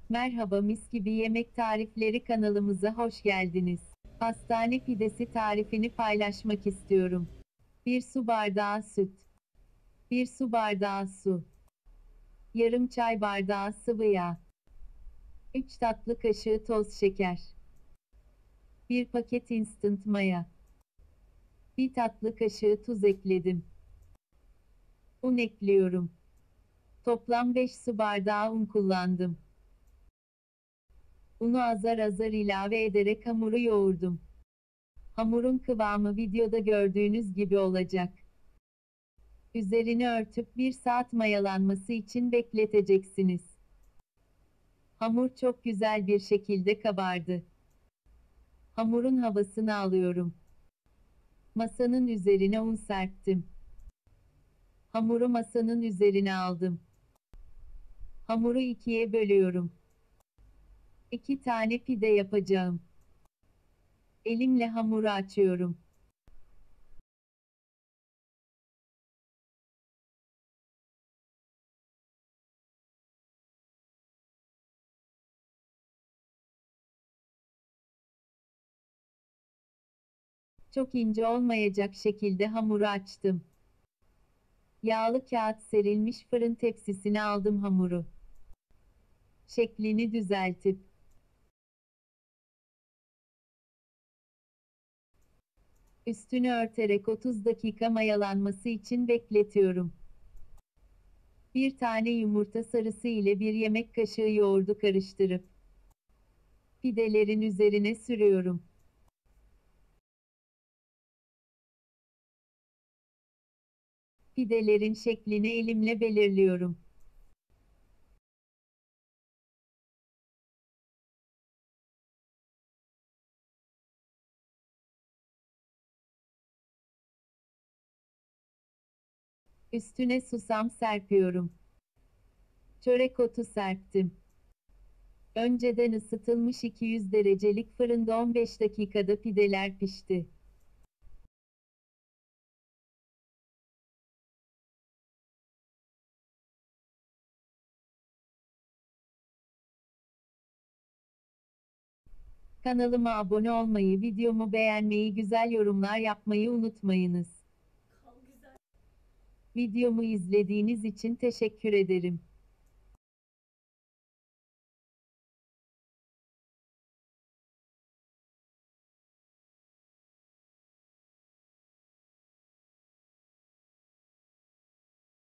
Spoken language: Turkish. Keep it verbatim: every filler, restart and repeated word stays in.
Merhaba, mis gibi yemek tarifleri kanalımıza hoş geldiniz. Hastane pidesi tarifini paylaşmak istiyorum. bir su bardağı süt, bir su bardağı su, yarım çay bardağı sıvı yağ, üç tatlı kaşığı toz şeker, bir paket instant maya, bir tatlı kaşığı tuz ekledim. Un ekliyorum. Toplam beş su bardağı un kullandım. Unu azar azar ilave ederek hamuru yoğurdum. Hamurun kıvamı videoda gördüğünüz gibi olacak. Üzerini örtüp bir saat mayalanması için bekleteceksiniz. Hamur çok güzel bir şekilde kabardı. Hamurun havasını alıyorum. Masanın üzerine un serptim. Hamuru masanın üzerine aldım. Hamuru ikiye bölüyorum. İki tane pide yapacağım. Elimle hamuru açıyorum. Çok ince olmayacak şekilde hamuru açtım. Yağlı kağıt serilmiş fırın tepsisine aldım hamuru. Şeklini düzeltip üstünü örterek otuz dakika mayalanması için bekletiyorum. Bir tane yumurta sarısı ile bir yemek kaşığı yoğurdu karıştırıp pidelerin üzerine sürüyorum. Pidelerin şeklini elimle belirliyorum. Üstüne susam serpiyorum. Çörek otu serptim. Önceden ısıtılmış iki yüz derecelik fırında on beş dakikada pideler pişti. Kanalıma abone olmayı, videomu beğenmeyi, güzel yorumlar yapmayı unutmayınız. Videomu izlediğiniz için teşekkür ederim.